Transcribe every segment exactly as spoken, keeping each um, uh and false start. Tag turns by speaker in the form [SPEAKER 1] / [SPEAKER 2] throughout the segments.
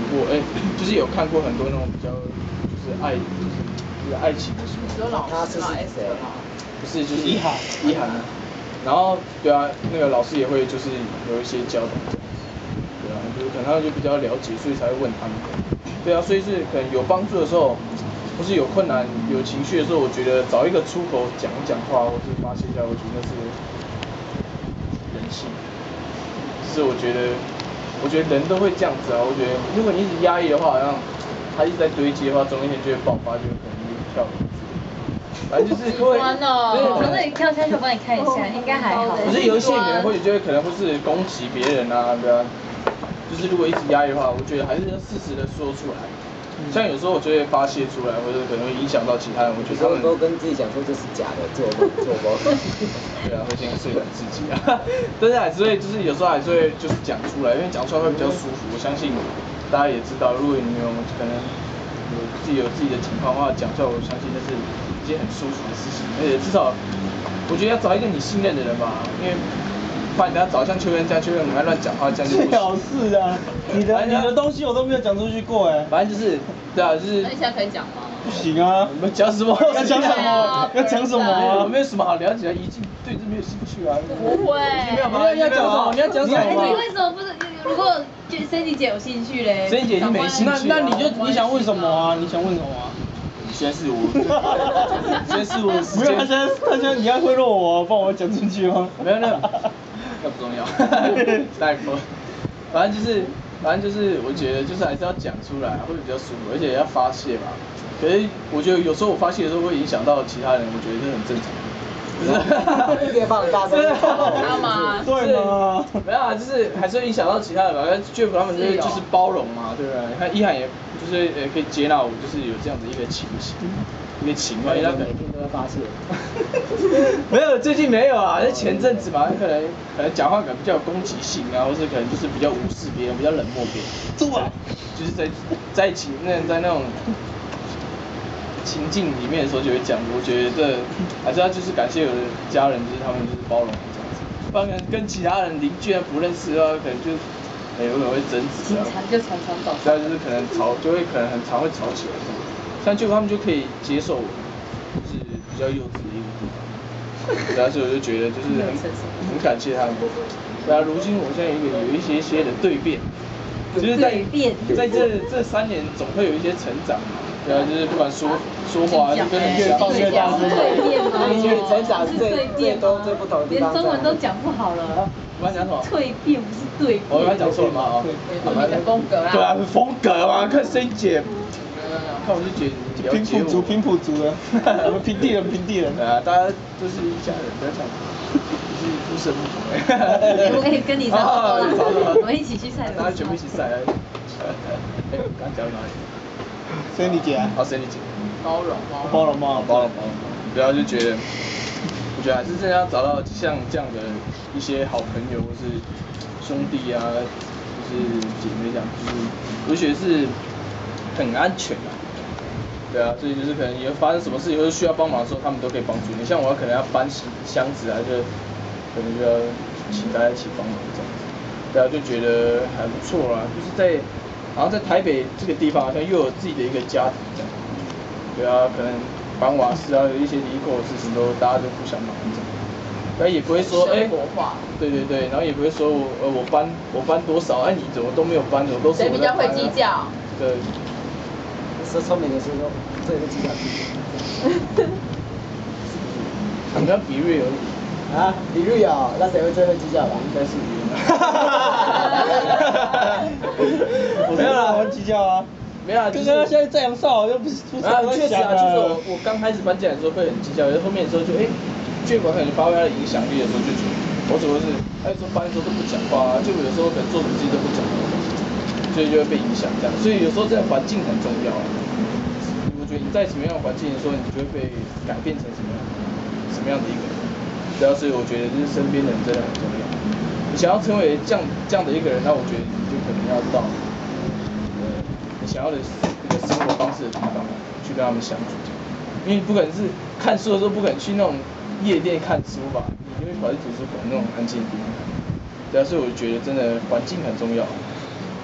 [SPEAKER 1] 过，哎、欸，就是有看过很多那种比较就是爱就是爱情的书。
[SPEAKER 2] 有老师吗 ？S 吗？
[SPEAKER 1] 不是，就是
[SPEAKER 3] 一涵
[SPEAKER 1] 一涵。然后对啊，那个老师也会就是有一些教导这样子，对啊，就是可能他们就比较了解，所以才会问他们。对啊，所以是可能有帮助的时候，或是有困难、有情绪的时候，我觉得找一个出口讲一讲话，或是发泄一下，我觉得那是人性。是我觉得，我觉得人都会这样子啊。我觉得如果你一直压抑的话，好像它一直在堆积的话，总有一天就会爆发，就可能就跳楼。反正就是会，
[SPEAKER 4] 哦，从这里跳下去，我帮你看一下，应该还好。
[SPEAKER 1] 可是有一些人可能会觉得可能会是攻击别人啊，对啊。就是如果一直压抑的话，我觉得还是要适时的说出来。像有时候我就会发泄出来，或者可能会影响到其他人，我觉得他们
[SPEAKER 5] 都跟自己讲说这是假的，做梦做梦。
[SPEAKER 1] 对啊，会先说服自己啊，但是还是会就是有时候还是会就是讲出来，因为讲出来会比较舒服。我相信大家也知道，如果你有可能有自己有自己的情况的话，讲出来，我相信那是一件很舒服的事情，而且至少我觉得要找一个你信任的人吧，因为不然等下找像邱元这样，邱元很爱乱讲话，这样就不行。
[SPEAKER 3] 最好是啊，你的你的东西我都没有讲出去过哎。
[SPEAKER 1] 反正就是，对啊，就是。
[SPEAKER 2] 那你现在可以讲吗？
[SPEAKER 3] 不行啊！
[SPEAKER 1] 我们讲什么？
[SPEAKER 3] 要讲什么？要讲什么啊？
[SPEAKER 1] 我没有什么好了解的，已经对这没有兴趣啊。
[SPEAKER 2] 不会。
[SPEAKER 1] 没有吗？你要讲什么？你要讲什么？
[SPEAKER 4] 你为什么不是？如果对Cindy姐有兴趣嘞
[SPEAKER 1] ？Cindy姐已经没兴趣。
[SPEAKER 3] 那那你就你想问什么啊？你想问什么啊？
[SPEAKER 1] 先是我，先是我。
[SPEAKER 3] 不用，他现在他现在你要贿赂我，帮我讲进去吗？
[SPEAKER 1] 没有那，那不重要。大夫，反正就是，反正就是，我觉得就是还是要讲出来，会比较舒服，而且要发泄嘛。可是我觉得有时候我发泄的时候会影响到其他人，我觉得这很正常。
[SPEAKER 5] 就是越放大声，
[SPEAKER 2] 他吗？
[SPEAKER 3] 对吗？
[SPEAKER 1] 没有啊，就是还是会影响到其他人嘛。Jeff 他们就是就是包容嘛，对不对？你看一涵也就是呃可以接纳我，就是有这样子一个情形，一个情况，因为他
[SPEAKER 5] 每天都会发泄。
[SPEAKER 1] 没有，最近没有啊，是前阵子嘛，可能可能讲话可能比较有攻击性啊，或是可能就是比较无视别人，比较冷漠别人。
[SPEAKER 3] 对啊，
[SPEAKER 1] 就是在在一起那在那种。情境里面的时候就会讲，我觉得这还是要就是感谢我的家人，就是他们就是包容我这样子，不然跟其他人邻居啊不认识的话，可能就哎有可能会争执啊，
[SPEAKER 4] 就常常吵，
[SPEAKER 1] 这样就是可能吵就会可能很常会吵起来，像就他们就可以接受我，就是比较幼稚的一个地方，对啊，所以我就觉得就是很很感谢他们，对啊，如今我现在有一个有一些些的蜕变，就是在在这这三年总会有一些成长嘛。对啊，就是不管说说话，就跟人
[SPEAKER 3] 越放越大声。
[SPEAKER 5] 你觉得成长是最最多最不同的地方？
[SPEAKER 4] 连中文都讲不好了。
[SPEAKER 1] 我刚讲什么？
[SPEAKER 4] 蜕变不是蜕变。
[SPEAKER 1] 我刚讲错了吗？
[SPEAKER 2] 你的风格啊。
[SPEAKER 1] 对啊，风格嘛，看谁姐。看我就觉得
[SPEAKER 3] 平埔族，平埔族的，我们平地人，平地人。
[SPEAKER 1] 对啊，大家都是一家人，不要这样。就是不生不同
[SPEAKER 4] 哎。我可以跟你差不多了，我们一起去赛。
[SPEAKER 1] 大家全部一起赛。哎，刚讲哪里？
[SPEAKER 3] Cindy姐啊，
[SPEAKER 1] 好 Cindy姐，
[SPEAKER 2] 包容
[SPEAKER 3] 包容吗？
[SPEAKER 1] 包容包容，不要就觉得，我觉得还是真的要找到像这样的一些好朋友或是兄弟啊，就是姐妹这样，就是我觉得是很安全的，对啊，所以就是可能有发生什么事情或者需要帮忙的时候，他们都可以帮助你。像我可能要搬箱子啊，就可能就要请大家一起帮忙这样子，对啊，就觉得还不错啦，就是在。然后在台北这个地方，好像又有自己的一个家庭这样，对啊，可能搬瓦斯啊，有一些离口的事情都大家都互相忙这样，但也不会说哎，对对对，然后也不会说我呃我搬我搬多少，哎你怎么都没有搬，怎么都是我在搬啊。谁
[SPEAKER 2] 比较会计较？
[SPEAKER 1] 对，
[SPEAKER 5] 是聪明的时候最会计较。
[SPEAKER 1] 你要比瑞而已。
[SPEAKER 5] 啊，比瑞啊，那谁会最会计较吧？
[SPEAKER 1] 应该是比瑞。
[SPEAKER 3] 我没有啦，我计较啊。
[SPEAKER 1] 没有啊，
[SPEAKER 3] 就是现在在阳少又不是出差。
[SPEAKER 1] 啊，确实啊，就是我我刚开始搬进来的时候会很计较，可是后面的时候就哎，结果可能发挥他的影响力的时候就觉得，我主要是他有时候搬的时候都不讲话啊，就有时候可能做什么事情都不讲话，所以就会被影响这样。所以有时候这个环境很重要啊。我觉得你在什么样的环境的时候，你就会被改变成什么什么样的一个人。对啊，所以我觉得就是身边的人真的很重要。你想要成为这样这样的一个人，那我觉得你就可能要到呃你想要的一个生活方式的地方去跟他们相处。因为不可能是看书的时候不可能去那种夜店看书吧，你就会跑去图书馆那种安静的地方。对啊，所以我觉得真的环境很重要。对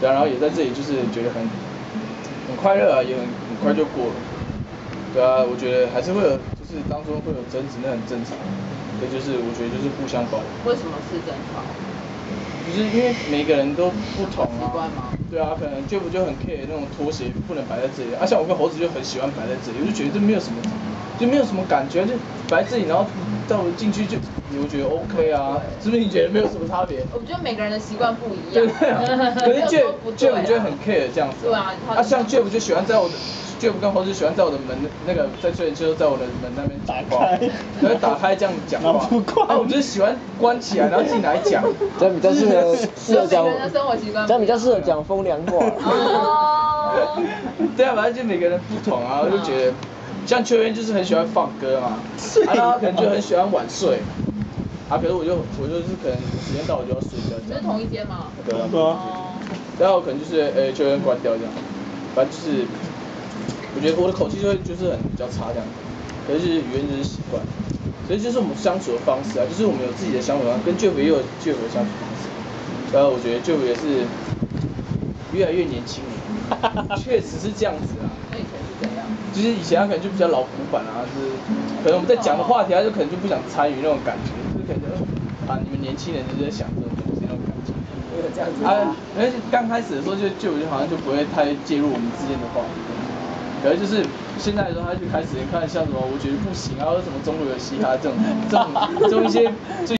[SPEAKER 1] 对啊，然后也在这里就是觉得很很快乐啊，也很很快就过了。对啊，我觉得还是会有，就是当中会有争执，那很正常。对，就是我觉得就是互相包容。
[SPEAKER 2] 为什么是争吵？
[SPEAKER 1] 就是因为每个人都不同啊。
[SPEAKER 2] 习惯吗？
[SPEAKER 1] 对啊，可能 Jeff 就很 care 那种拖鞋不能摆在这里，啊，像我跟猴子就很喜欢摆在这里，我就觉得这没有什么，就没有什么感觉，就摆在这里，然后到我进去就，我觉得 OK 啊，是不是你觉得没有什么差别？
[SPEAKER 2] 我觉得每个人的习惯不一样。
[SPEAKER 1] 对啊，可是 Jeff Jeff 就很 care 这样子。
[SPEAKER 2] 对啊，
[SPEAKER 1] 啊，像 Jeff 就喜欢在我的。Jeff 跟猴子喜欢在我的门那个在睡前就在我的门那边打开，然后打开这样讲话。啊，我就是喜欢关起来然后进来讲。
[SPEAKER 5] 这样比较适合适合讲，
[SPEAKER 2] 每个人的生活习惯。
[SPEAKER 5] 这样比较适合讲风凉话。
[SPEAKER 2] 哦。
[SPEAKER 1] 对啊，反正就每个人不同啊，我就觉得，像秋渊就是很喜欢放歌嘛，啊，然后他可能就很喜欢晚睡，啊，可是我就我就是可能时间到我就要睡觉。
[SPEAKER 2] 你是同一间吗？
[SPEAKER 1] 对啊。
[SPEAKER 3] 对啊。
[SPEAKER 1] 然后可能就是诶秋渊关掉这样，反正就是。我觉得我的口气就会就是很比较差这样，可是就是语言就是习惯，所以就是我们相处的方式啊，就是我们有自己的相处方式，跟 Jeff 也有 Jeff 的相处方式，然后我觉得 Jeff 也是越来越年轻了，确实是这样子啊。
[SPEAKER 2] 那以前是怎样？
[SPEAKER 1] 就是以前他可能就比较老古板啊，就是可能我们在讲的话题，他就可能就不想参与那种感觉，就是可能啊你们年轻人就是在想这种东西那种感觉。
[SPEAKER 5] 有这样子
[SPEAKER 1] 啊，而且刚开始的时候就 Jeff 就好像就不会太介入我们之间的话题。可是就是现在的时候，他就开始看像什么，我觉得不行啊，或者什么中国有嘻哈这种这种这种一些最。